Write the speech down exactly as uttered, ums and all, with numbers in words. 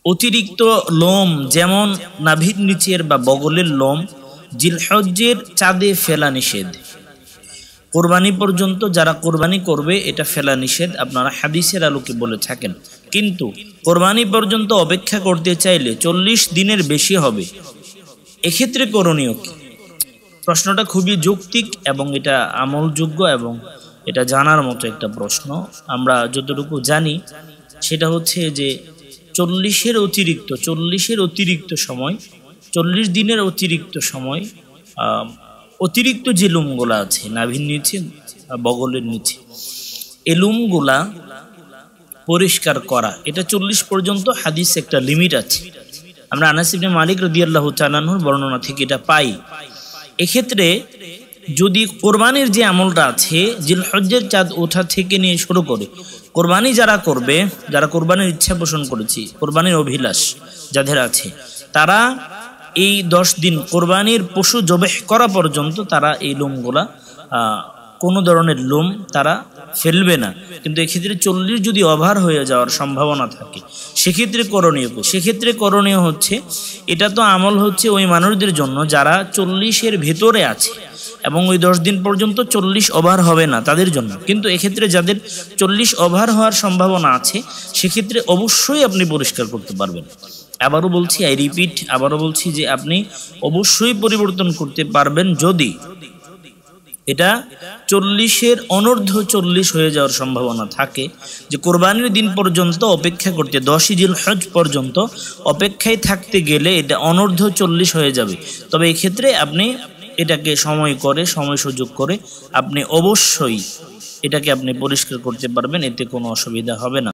অতিরিক্ত লোম যেমন নাভির নিচের বা বগলের লোম জিলহজ্জের চাঁদে ফেলা নিষেধ। কোরবানি পর্যন্ত যারা কোরবানি করবে এটা ফেলা নিষেধ, আপনারা হাদিসের আলোকে বলে থাকেন। কিন্তু কোরবানি পর্যন্ত অপেক্ষা করতে চাইলে চল্লিশ দিনের বেশি হবে, এক্ষেত্রে করণীয় কি? প্রশ্নটা খুবই যৌক্তিক এবং এটা আমলযোগ্য এবং এটা জানার মতো একটা প্রশ্ন। আমরা যতটুকু জানি সেটা হচ্ছে যে চল্লিশের অতিরিক্ত চল্লিশের অতিরিক্ত সময় চল্লিশ দিনের অতিরিক্ত সময় অতিরিক্ত যে লোমগুলা আছে নাভির নিচে বগলের নিচে, এই লোমগুলা পরিষ্কার করা, এটা চল্লিশ পর্যন্ত হাদিস একটা লিমিট আছে। আমরা আনাস ইবনে মালিক রাদিয়াল্লাহু তাআলা আনহুর বর্ণনা থেকে এটা পাই। এক্ষেত্রে যদি কোরবানির যে আমলটা আছে জিলহজ্জের চাঁদ ওঠা থেকে নিয়ে শুরু করে কোরবানি যারা করবে, যারা কোরবানির ইচ্ছা পোষণ করেছি, কোরবানির অভিলাষ যাদের আছে, তারা এই দশ দিন কোরবানির পশু জবেহ করা পর্যন্ত তারা এই লোমগুলা কোনো ধরনের লোম তারা ফেলবে না। কিন্তু এক্ষেত্রে চল্লিশ যদি ওভার হয়ে যাওয়ার সম্ভাবনা থাকে সেক্ষেত্রে করণীয় সেক্ষেত্রে করণীয় হচ্ছে, এটা তো আমল হচ্ছে ওই মানুষদের জন্য যারা চল্লিশের ভেতরে আছে এবং ওই দশ দিন পর্যন্ত চল্লিশ ওভার হবে না তাদের জন্য। কিন্তু এক্ষেত্রে যাদের চল্লিশ ওভার হওয়ার সম্ভাবনা আছে সেক্ষেত্রে অবশ্যই আপনি পরিষ্কার করতে পারবেন। আবারও বলছি, আই রিপিট, আবারও বলছি যে আপনি অবশ্যই পরিবর্তন করতে পারবেন যদি এটা চল্লিশের অনূর্ধ্ব চল্লিশ হয়ে যাওয়ার সম্ভাবনা থাকে, যে কোরবানির দিন পর্যন্ত অপেক্ষা করতে, দশই জিলহজ পর্যন্ত অপেক্ষায় থাকতে গেলে এটা অনূর্ধ্ব চল্লিশ হয়ে যাবে। তবে এক্ষেত্রে আপনি এটাকে সময় করে সময় সুযোগ করে আপনি অবশ্যই এটাকে আপনি পরিষ্কার করতে পারবেন, এতে কোনো অসুবিধা হবে না।